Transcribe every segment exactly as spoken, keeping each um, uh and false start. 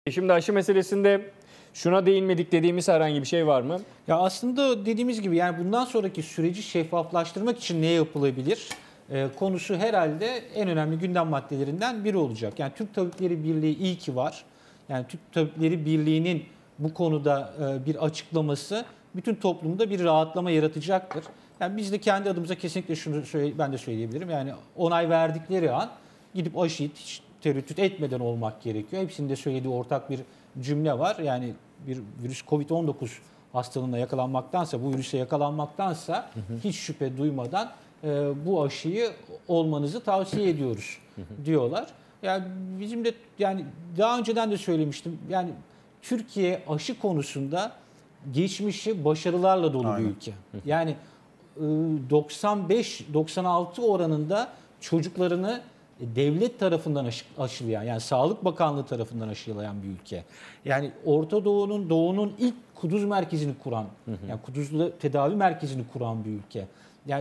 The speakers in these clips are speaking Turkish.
Şimdi aşı meselesinde şuna değinmedik dediğimiz herhangi bir şey var mı? Ya aslında dediğimiz gibi yani bundan sonraki süreci şeffaflaştırmak için ne yapılabilir? Ee, konusu herhalde en önemli gündem maddelerinden biri olacak. Yani Türk Tabipleri Birliği iyi ki var. Yani Türk Tabipleri Birliği'nin bu konuda e, bir açıklaması bütün toplumda bir rahatlama yaratacaktır. Yani biz de kendi adımıza kesinlikle şunu söyle, ben de söyleyebilirim. Yani onay verdikleri an gidip aşıyı hiç tereddüt etmeden olmak gerekiyor. Hepsinin de söylediği ortak bir cümle var. Yani bir virüs kovid on dokuz hastalığına yakalanmaktansa, bu virüse yakalanmaktansa hı hı. hiç şüphe duymadan e, bu aşıyı olmanızı tavsiye ediyoruz hı hı. diyorlar. Yani bizim de yani daha önceden de söylemiştim. Yani Türkiye aşı konusunda geçmişi başarılarla dolu Aynen. bir ülke. Yani doksan beş doksan altı oranında çocuklarını devlet tarafından aşılayan, yani Sağlık Bakanlığı tarafından aşılayan bir ülke. Yani Orta Doğu'nun Doğu'nun ilk kuduz merkezini kuran, hı hı. yani kuduzlu tedavi merkezini kuran bir ülke. Yani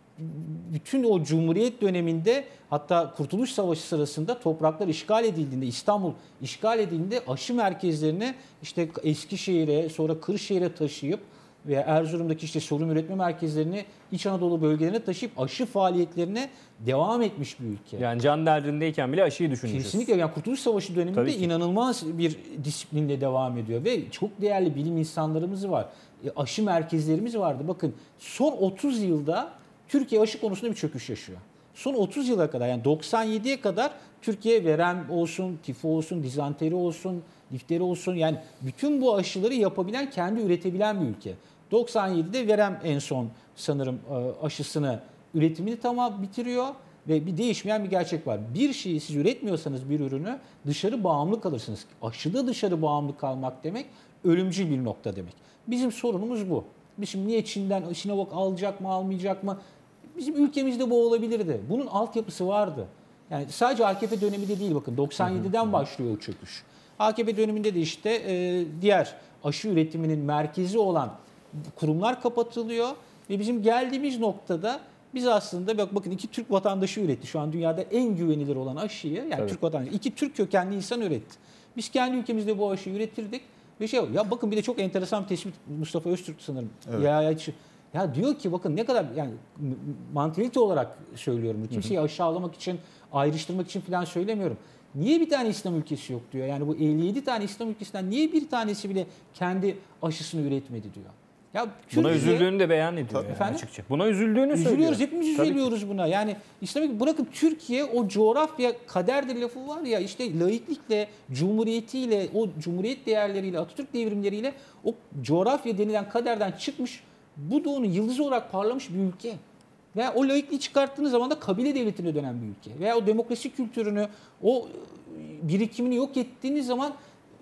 bütün o Cumhuriyet döneminde, hatta Kurtuluş Savaşı sırasında topraklar işgal edildiğinde, İstanbul işgal edildiğinde aşı merkezlerini işte Eskişehir'e, sonra Kırşehir'e taşıyıp veya Erzurum'daki işte solunum üretme merkezlerini İç Anadolu bölgelerine taşıyıp aşı faaliyetlerine devam etmiş bir ülke. Yani can derdindeyken bile aşıyı düşünmüşüz. Kesinlikle. Yani Kurtuluş Savaşı döneminde inanılmaz bir disiplinle devam ediyor ve çok değerli bilim insanlarımız var. E, aşı merkezlerimiz vardı. Bakın son otuz yılda Türkiye aşı konusunda bir çöküş yaşıyor. Son otuz yıla kadar, yani doksan yediye kadar Türkiye verem olsun, tifo olsun, dizanteri olsun, difteri olsun, yani bütün bu aşıları yapabilen, kendi üretebilen bir ülke. doksan yedide verem en son sanırım aşısını, üretimini tamam bitiriyor ve bir değişmeyen bir gerçek var. Bir şeyi siz üretmiyorsanız, bir ürünü, dışarı bağımlı kalırsınız. Aşıda dışarı bağımlı kalmak demek ölümcül bir nokta demek. Bizim sorunumuz bu. Biz şimdi niye Çin'den Sinovac alacak mı almayacak mı? Bizim ülkemizde bu olabilirdi. Bunun altyapısı vardı. Yani sadece A K P döneminde değil, bakın doksan yediden başlıyor o çöküş. A K P döneminde de işte e, diğer aşı üretiminin merkezi olan kurumlar kapatılıyor ve bizim geldiğimiz noktada biz aslında bak bakın iki Türk vatandaşı üretti. Şu an dünyada en güvenilir olan aşıyı, yani evet. Türk vatandaşı, iki Türk kökenli insan üretti. Biz kendi ülkemizde bu aşıyı üretirdik ve şey ya bakın bir de çok enteresan bir tespit, Mustafa Öztürk sanırım. Evet. Ya, ya, ya diyor ki bakın ne kadar, yani mantalite olarak söylüyorum. Kimseyi aşağılamak için, ayrıştırmak için falan söylemiyorum. Niye bir tane İslam ülkesi yok diyor. Yani bu elli yedi tane İslam ülkesinden niye bir tanesi bile kendi aşısını üretmedi diyor. Ya Türkiye, buna üzüldüğünü de beyan ediyor yani açıkça. Buna üzüldüğünü söylüyor. Üzülüyoruz, hepimiz üzülüyoruz buna. Yani İslamik, bırakın Türkiye, o coğrafya kaderdir lafı var ya, işte laiklikle, cumhuriyetiyle, o cumhuriyet değerleriyle, Atatürk devrimleriyle o coğrafya denilen kaderden çıkmış, bu doğunun yıldızı olarak parlamış bir ülke. Veya o laikliği çıkarttığınız zaman da kabile devletine dönen bir ülke. Veya o demokrasi kültürünü, o birikimini yok ettiğiniz zaman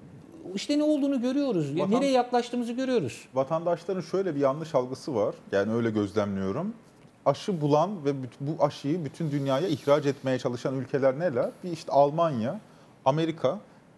işte ne olduğunu görüyoruz. Vatan, nereye yaklaştığımızı görüyoruz. Vatandaşların şöyle bir yanlış algısı var. Yani öyle gözlemliyorum. Aşı bulan ve bu aşıyı bütün dünyaya ihraç etmeye çalışan ülkeler neler? Bir işte Almanya, Amerika,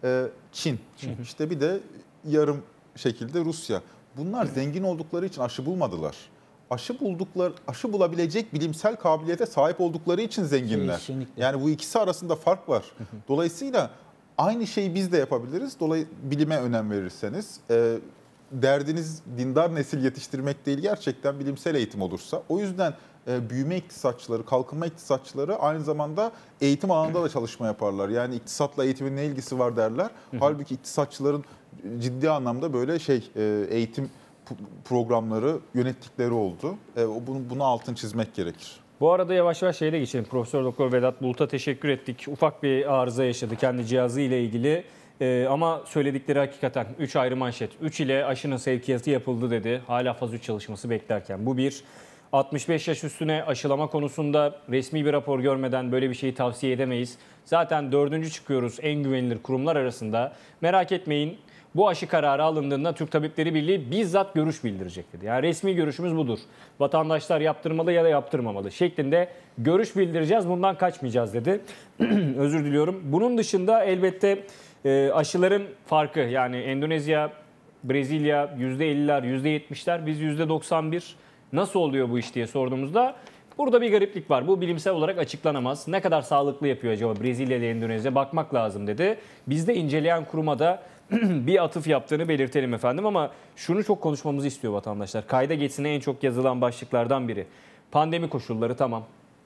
Çin. Çin. İşte bir de yarım şekilde Rusya. Bunlar zengin oldukları için aşı bulmadılar. Aşı buldukları, aşı bulabilecek bilimsel kabiliyete sahip oldukları için zenginler. Kesinlikle. Yani bu ikisi arasında fark var. Dolayısıyla aynı şeyi biz de yapabiliriz. Dolayısıyla bilime önem verirseniz, e, derdiniz dindar nesil yetiştirmek değil, gerçekten bilimsel eğitim olursa. O yüzden e, büyüme iktisatçıları, kalkınma iktisatçıları aynı zamanda eğitim alanında da çalışma yaparlar. Yani iktisatla eğitimin ne ilgisi var derler. Halbuki iktisatçıların ciddi anlamda böyle şey e, eğitim programları yönettikleri oldu. E, bunu, bunu altın çizmek gerekir. Bu arada yavaş yavaş şeyle geçelim. Profesör Doktor Vedat Bulut'a teşekkür ettik. Ufak bir arıza yaşadı kendi cihazı ile ilgili. Ee, ama söyledikleri hakikaten üç ayrı manşet. üç ile aşının sevkiyatı yapıldı dedi. Hala faz üç çalışması beklerken. Bu bir. altmış beş yaş üstüne aşılama konusunda resmi bir rapor görmeden böyle bir şeyi tavsiye edemeyiz. Zaten dördüncü çıkıyoruz en güvenilir kurumlar arasında. Merak etmeyin. Bu aşı kararı alındığında Türk Tabipleri Birliği bizzat görüş bildirecek dedi. Yani resmi görüşümüz budur. Vatandaşlar yaptırmalı ya da yaptırmamalı şeklinde görüş bildireceğiz. Bundan kaçmayacağız dedi. Özür diliyorum. Bunun dışında elbette e, aşıların farkı, yani Endonezya, Brezilya yüzde elliler, yüzde yetmişler, biz yüzde doksan bir. Nasıl oluyor bu iş diye sorduğumuzda burada bir gariplik var. Bu bilimsel olarak açıklanamaz. Ne kadar sağlıklı yapıyor acaba Brezilya ile Endonezya, bakmak lazım dedi. Bizde inceleyen kuruma da bir atıf yaptığını belirtelim efendim ama şunu çok konuşmamızı istiyor vatandaşlar. Kayda geçsine en çok yazılan başlıklardan biri. Pandemi koşulları tamam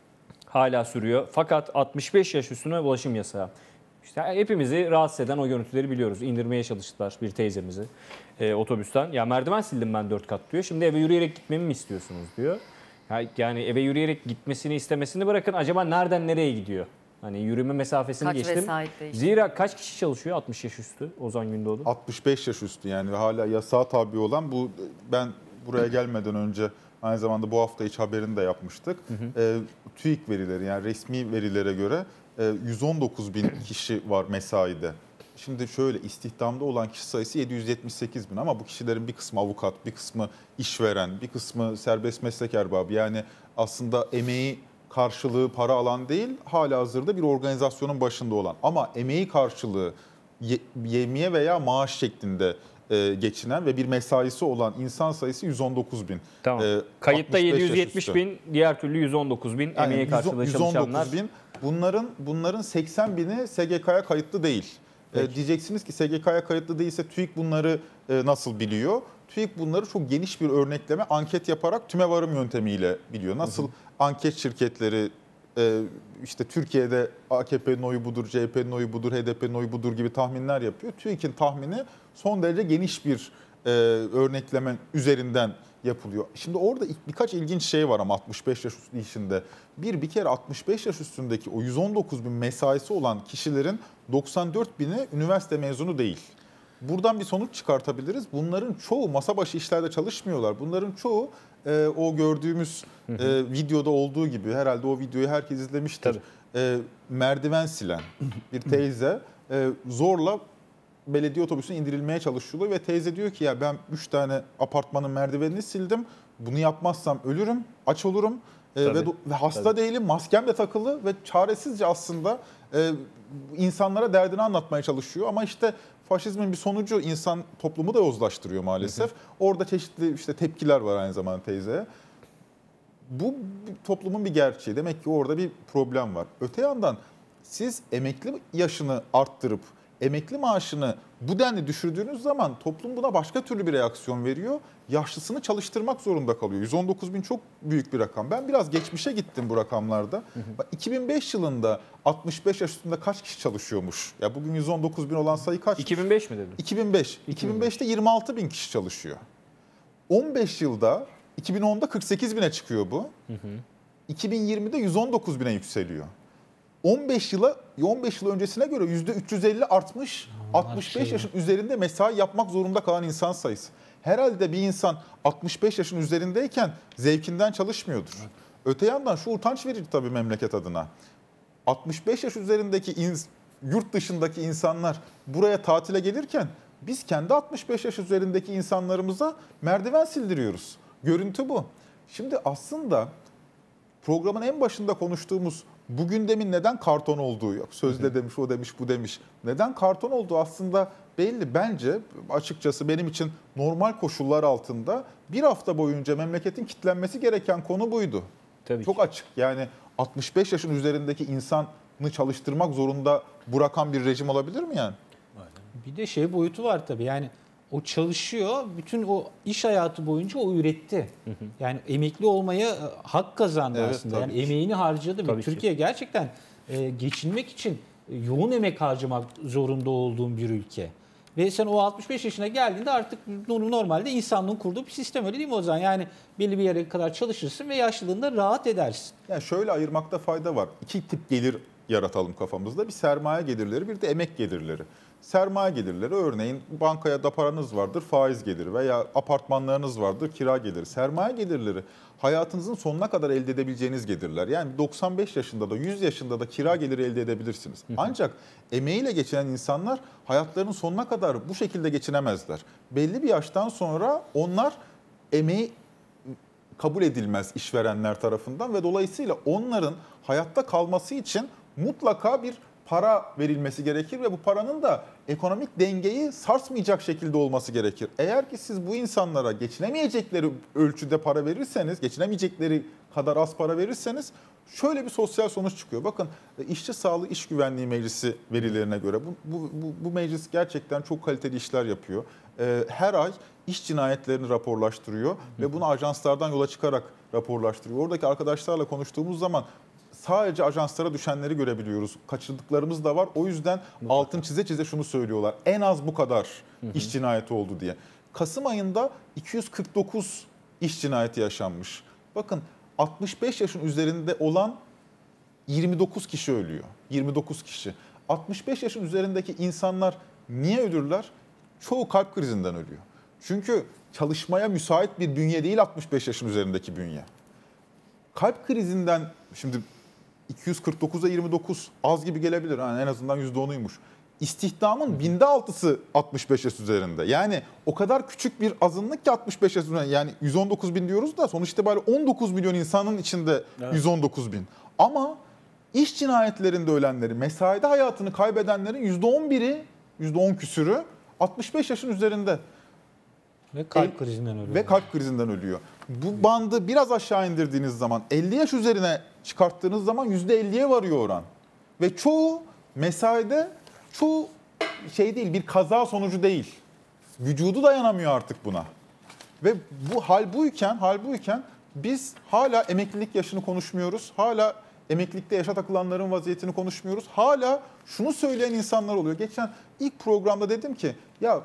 hala sürüyor fakat altmış beş yaş üstüne ulaşım yasağı. İşte hepimizi rahatsız eden o görüntüleri biliyoruz. İndirmeye çalıştılar bir teyzemizi e, otobüsten. Ya merdiven sildim ben dört kat diyor. Şimdi eve yürüyerek gitmemi mi istiyorsunuz diyor. Yani eve yürüyerek gitmesini istemesini bırakın. Acaba nereden nereye gidiyor? Hani yürüme mesafesini Kaç geçtim. vesait değişti? Zira kaç kişi çalışıyor altmış yaş üstü Ozan Gündoğdu? altmış beş yaş üstü yani hala yasağa tabi olan bu, ben buraya gelmeden önce aynı zamanda bu hafta içi haberini de yapmıştık. Hı hı. E, TÜİK verileri yani resmi verilere göre e, yüz on dokuz bin kişi var mesaide. Şimdi şöyle istihdamda olan kişi sayısı yedi yüz yetmiş sekiz bin ama bu kişilerin bir kısmı avukat, bir kısmı işveren, bir kısmı serbest meslek erbabı. Yani aslında emeği karşılığı para alan değil, halihazırda bir organizasyonun başında olan. Ama emeği karşılığı ye, yemiye veya maaş şeklinde e, geçinen ve bir mesaisi olan insan sayısı yüz on dokuz bin. Tamam. E, Kayıtta yedi yüz yetmiş bin, diğer türlü yüz on dokuz bin yani emeği karşılığı çalışanlar. yüz on dokuz bin. Bunların bunların seksen bini S G K'ya kayıtlı değil. E, diyeceksiniz ki S G K'ya kayıtlı değilse TÜİK bunları e, nasıl biliyor? TÜİK bunları çok geniş bir örnekleme, anket yaparak tümevarım yöntemiyle biliyor. Nasıl hı hı. anket şirketleri e, işte Türkiye'de A K P'nin oyu budur, C H P'nin oyu budur, H D P'nin oyu budur gibi tahminler yapıyor. TÜİK'in tahmini son derece geniş bir e, örnekleme üzerinden yapılıyor. Şimdi orada birkaç ilginç şey var ama altmış beş yaş üstü işinde. Bir, bir kere altmış beş yaş üstündeki o yüz on dokuz bin mesaisi olan kişilerin doksan dört bini üniversite mezunu değil. Buradan bir sonuç çıkartabiliriz. Bunların çoğu masa başı işlerde çalışmıyorlar. Bunların çoğu e, o gördüğümüz e, videoda olduğu gibi, herhalde o videoyu herkes izlemiştir. E, merdiven silen bir teyze e, zorla belediye otobüsüne indirilmeye çalışıyorlar ve teyze diyor ki ya ben üç tane apartmanın merdivenini sildim. Bunu yapmazsam ölürüm, aç olurum e, ve, ve hasta Tabii. değilim, maskem de takılı ve çaresizce aslında e, insanlara derdini anlatmaya çalışıyor. Ama işte faşizmin bir sonucu insan toplumu da yozlaştırıyor maalesef. Hı hı. Orada çeşitli işte tepkiler var aynı zamanda teyzeye. Bu toplumun bir gerçeği. Demek ki orada bir problem var. Öte yandan siz emekli yaşını arttırıp emekli maaşını bu denli düşürdüğünüz zaman toplum buna başka türlü bir reaksiyon veriyor. Yaşlısını çalıştırmak zorunda kalıyor. yüz on dokuz bin çok büyük bir rakam. Ben biraz geçmişe gittim bu rakamlarda. Hı hı. iki bin beş yılında altmış beş yaş üstünde kaç kişi çalışıyormuş? Ya bugün yüz on dokuz bin olan sayı kaç? iki bin beş mi dedin? iki bin beş. iki bin beşte yirmi altı bin kişi çalışıyor. on beş yılda iki bin onda kırk sekiz bine çıkıyor bu. Hı hı. iki bin yirmide yüz on dokuz bine yükseliyor. on beş yıla on beş yıl öncesine göre yüzde üç yüz elli artmış. altmış beş yaşın üzerinde mesai yapmak zorunda kalan insan sayısı. Herhalde bir insan altmış beş yaşın üzerindeyken zevkinden çalışmıyordur. Evet. Öte yandan şu utanç verici tabii memleket adına. altmış beş yaş üzerindeki ins- yurt dışındaki insanlar buraya tatile gelirken biz kendi altmış beş yaş üzerindeki insanlarımıza merdiven sildiriyoruz. Görüntü bu. Şimdi aslında programın en başında konuştuğumuz bu gündemin neden karton olduğu yok. Sözde demiş, o demiş, bu demiş. Neden karton olduğu aslında belli. Bence açıkçası benim için normal koşullar altında bir hafta boyunca memleketin kitlenmesi gereken konu buydu. Tabii Çok ki. açık. Yani altmış beş yaşın üzerindeki insanı çalıştırmak zorunda bırakan bir rejim olabilir mi yani? Bir de şey boyutu var tabii. Yani o çalışıyor, bütün o iş hayatı boyunca o üretti. Hı hı. Yani emekli olmaya hak kazandı evet, aslında. Yani emeğini harcadı ve Türkiye ki. gerçekten e, geçinmek için e, yoğun emek harcamak zorunda olduğum bir ülke. Ve sen o altmış beş yaşına geldiğinde artık normalde insanlığın kurduğu bir sistem, öyle değil mi o zaman? Yani belli bir yere kadar çalışırsın ve yaşlılığında rahat edersin. Yani şöyle ayırmakta fayda var. İki tip gelir yaratalım kafamızda. Bir sermaye gelirleri, bir de emek gelirleri. Sermaye gelirleri örneğin bankaya da paranız vardır, faiz geliri veya apartmanlarınız vardır, kira geliri. Sermaye gelirleri hayatınızın sonuna kadar elde edebileceğiniz gelirler. Yani doksan beş yaşında da yüz yaşında da kira geliri elde edebilirsiniz. Ancak emeğiyle geçinen insanlar hayatlarının sonuna kadar bu şekilde geçinemezler. Belli bir yaştan sonra onlar emeği kabul edilmez işverenler tarafından ve dolayısıyla onların hayatta kalması için mutlaka bir para verilmesi gerekir ve bu paranın da ekonomik dengeyi sarsmayacak şekilde olması gerekir. Eğer ki siz bu insanlara geçinemeyecekleri ölçüde para verirseniz, geçinemeyecekleri kadar az para verirseniz Şöyle bir sosyal sonuç çıkıyor. Bakın İşçi Sağlığı İş Güvenliği Meclisi verilerine göre bu, bu, bu, bu meclis gerçekten çok kaliteli işler yapıyor. Ee, her ay iş cinayetlerini raporlaştırıyor ve bunu ajanslardan yola çıkarak raporlaştırıyor. Oradaki arkadaşlarla konuştuğumuz zaman sadece ajanslara düşenleri görebiliyoruz. Kaçırdıklarımız da var. O yüzden altın çize çize şunu söylüyorlar. En az bu kadar iş cinayeti oldu diye. Kasım ayında iki yüz kırk dokuz iş cinayeti yaşanmış. Bakın altmış beş yaşın üzerinde olan yirmi dokuz kişi ölüyor. yirmi dokuz kişi. altmış beş yaşın üzerindeki insanlar niye ölürler? Çoğu kalp krizinden ölüyor. Çünkü çalışmaya müsait bir bünye değil altmış beş yaşın üzerindeki bünye. Kalp krizinden şimdi iki yüz kırk dokuza yirmi dokuz az gibi gelebilir. Yani en azından yüzde onuymuş. İstihdamın binde altısı altmış beş yaş üzerinde. Yani o kadar küçük bir azınlık ki altmış beş yaş üzerinde. Yani yüz on dokuz bin diyoruz da sonuç itibariyle on dokuz milyon insanın içinde evet. yüz on dokuz bin. Ama iş cinayetlerinde ölenleri, mesaide hayatını kaybedenlerin yüzde on biri, yüzde on küsürü altmış beş yaşın üzerinde. Ve kalp krizinden ölüyor. Ve kalp krizinden ölüyor. Bu bandı biraz aşağı indirdiğiniz zaman, elli yaş üzerine çıkarttığınız zaman yüzde elliye varıyor oran. Ve çoğu mesaide, çoğu şey değil, bir kaza sonucu değil. Vücudu dayanamıyor artık buna. Ve bu hal buyken, hal buyken biz hala emeklilik yaşını konuşmuyoruz. Hala emeklilikte yaşa takılanların vaziyetini konuşmuyoruz. Hala şunu söyleyen insanlar oluyor. Geçen ilk programda dedim ki ya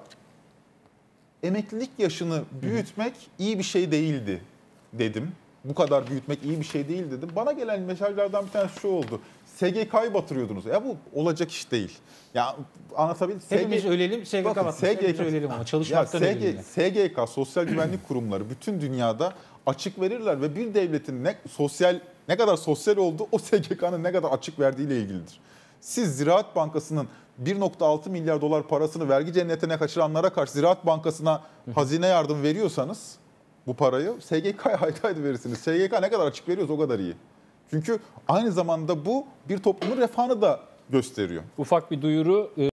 emeklilik yaşını büyütmek iyi bir şey değildi dedim. Bu kadar büyütmek iyi bir şey değil dedim. Bana gelen mesajlardan bir tanesi şu oldu. S G K'yı batırıyordunuz. Ya bu olacak iş değil. Ya anlatabildim. Hepimiz ölelim, S G K batmasın. Hepimiz ölelim ama çalışmaktan ya, S G, ölelim. S G K, Sosyal Güvenlik Kurumları bütün dünyada açık verirler ve bir devletin ne sosyal ne kadar sosyal olduğu o S G K'nın ne kadar açık verdiğiyle ilgilidir. Siz Ziraat Bankası'nın bir nokta altı milyar dolar parasını vergi cennetine kaçıranlara karşı Ziraat Bankası'na hazine yardım veriyorsanız bu parayı S G K'ya haydi haydi verirsiniz. S G K ne kadar açık veriyorsa o kadar iyi. Çünkü aynı zamanda bu bir toplumun refahını da gösteriyor. Ufak bir duyuru.